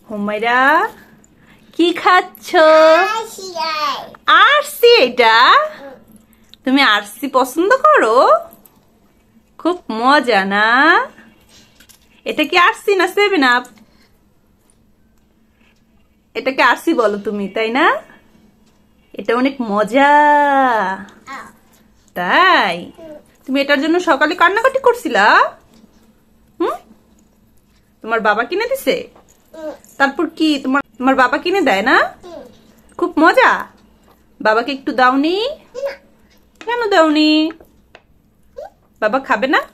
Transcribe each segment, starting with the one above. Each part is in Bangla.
হুমাইরা কি খাচ্ছ? আরসি। এটা তুমি আরসি পছন্দ করো? খুব মজা না? এটা কি আরসি না 7 আপ? এটাকে আরসি বলো তুমি, তাই না? এটা অনেক মজা। তাই তুমি এটার জন্য সকালে কান্নাকাটি করছিলা? তোমার বাবা কিনে দিছে? তারপর কি তোমার বাবা কিনে দেয় না? খুব মজা। বাবাকে একটু দাওনি? কেন দাওনি? বাবা খাবে না?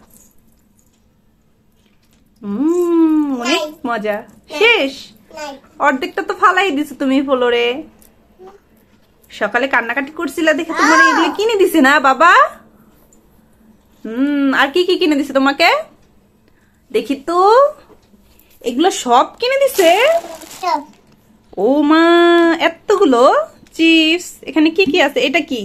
অনেক মজা। শেষ? অর্ধেকটা তো ফালাই দিছো তুমি ফ্লোরে। সকালে কান্নাকাটি করছিলা দেখে তোমার এগুলো কিনে দিছে না বাবা? আর কি কি কিনে দিছে তোমাকে? দেখি তো। এগুলো সব কিনে দিছে? ও মা, এতগুলো চিপস। এখানে কি কি আছে? এটা কি?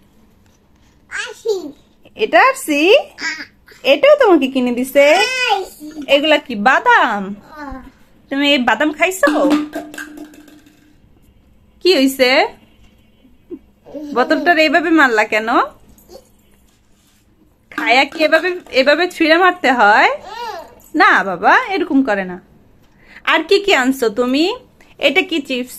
এটা আরসি? এটাও তোমাকে কিনে দিছে? এগুলা কি বাদাম? তুমি এই বাদাম খাইছো? কি হইছে? বোতলটার এইভাবে মারলা কেন? খায়া কি এভাবে ছুঁড়ে মারতে হয়? না বাবা, এরকম করে না। আর কি কি আনছো তুমি? এটা কি চিপস?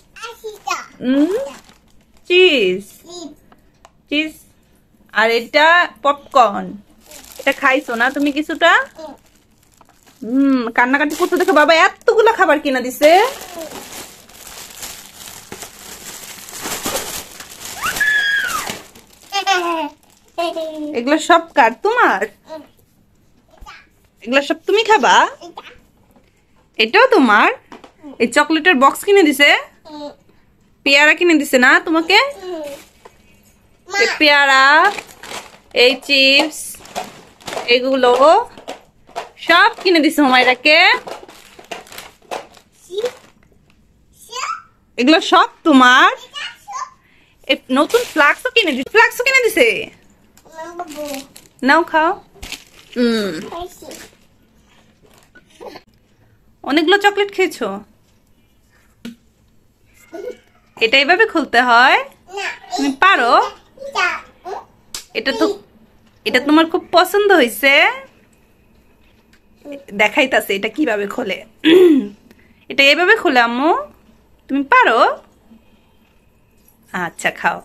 Cheese cheese. আর এটা পপকর্ন। এটা খাইছো না তুমি কিছুটা? কান্নাকাটি করতে দেখো বাবা এতগুলা খাবার কিনা দিছে। এগুলো সব কার? তোমার? এগুলো সব তুমি খাবা? এটাও তোমার? এই চকলেটের বক্স কিনে দিছে? পেয়ারা কিনে দিছে না তোমাকে? পেয়ারা, এই চিপস, এগুলো সব কিনে দিছে হুমাইরাকে। এগুলো সব তোমার? নতুন ফ্লাক্সও কিনে দিছে। নাও খাও। অনেকগুলো চকলেট খেয়েছো? এটা এইভাবে খুলতে হয়? তুমি পারো? এটা তোমার খুব পছন্দ হয়েছে। দেখাইতাছে এটা কিভাবে খোলে। এটা এইভাবে খোলে আম্মু। তুমি পারো? আচ্ছা খাও।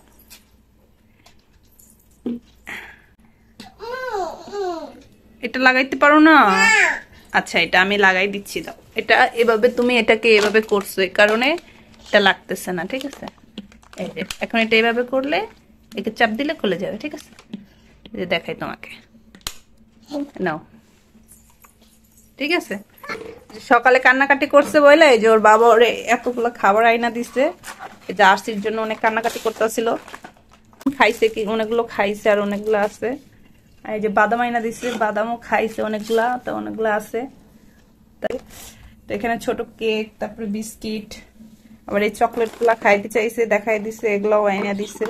এটা লাগাইতে পারো না? আচ্ছা এটা আমি লাগাই দিচ্ছি, দাও। এটা এভাবে তুমি এটাকে এভাবে করছো, এই কারণে এটা লাগতেছে না, ঠিক আছে? এখন এটা এইভাবে করলে একে চাপ দিলে খুলে যাবে, ঠিক আছে? দেখাই তোমাকে, নাও। ঠিক আছে? সকালে কান্নাকাটি করছে বলে এই যে ওর বাবা ওরে এতগুলো খাবার আইনা দিছে। এই যে আরসির জন্য অনেক কান্নাকাটি করতেছিল। খাইছে কি অনেকগুলো খাইছে, আর অনেকগুলো আছে। আর এই যে বাদাম আইনা দিছে, বাদামও খাইছে অনেকগুলা, তো অনেকগুলো আছে। তো এখানে ছোট কেক, তারপরে বিস্কিট, আবার এই চকলেট গুলা খাইতে চাইছে, দেখাই দিছে, এগুলাও আইনা দিছে।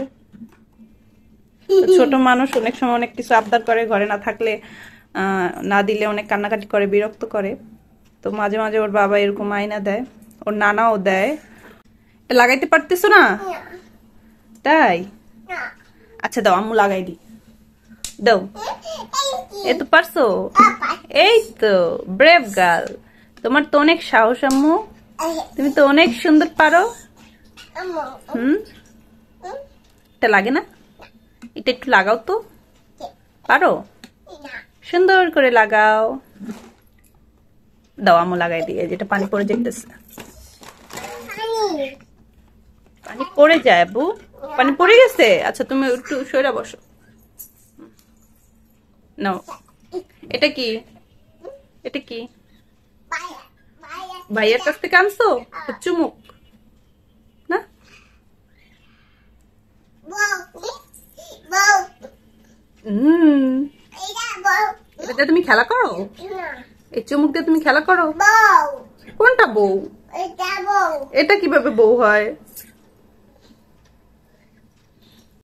ছোট মানুষ অনেক সময় অনেক কিছু আবদার করে, ঘরে না থাকলে না দিলে অনেক কান্নাকাটি করে, বিরক্ত করে। তো মাঝে মাঝে ওর বাবা এরকম আইনা দেয়, ওর নানাও দেয়। লাগাইতে পারতেছো না? তাই? আচ্ছা দাও, আম্মু লাগাই দি, দাও। এ তো পারছো? এই তো ব্রেভ গার্ল। তোমার তো অনেক সাহস আম্মু, তুমি তো অনেক সুন্দর পারো। এটা লাগে না? এটা একটু লাগাও তো, পারো? সুন্দর করে লাগাও। দাও আম্মু লাগাই দিয়ে। যেটা পানি পড়ে যেতেছে, পানি পড়ে যায় আব্বু, পানি পড়ে গেছে। আচ্ছা তুমি একটু সরে বসো, নাও। এটা কি? এটা কি ভাইয়ের কাছ থেকে আনছো? চুমুক না? এটা তুমি খেলা করো? এই চুমুক দিয়ে তুমি খেলা করো? কোনটা বউ? এটা কিভাবে বউ হয়?